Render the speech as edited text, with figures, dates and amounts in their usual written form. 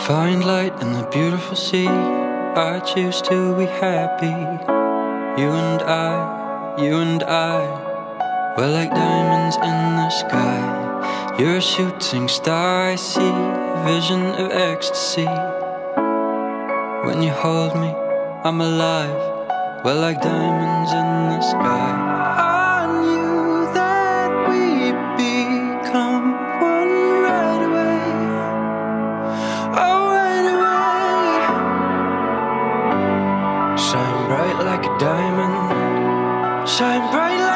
Find light in the beautiful sea. I choose to be happy. You and I, we're like diamonds in the sky. You're a shooting star, I see a vision of ecstasy. When you hold me, I'm alive. We're like diamonds in the sky. I knew that we'd become one right away. Oh, right away. Shine bright like a diamond. Shine bright like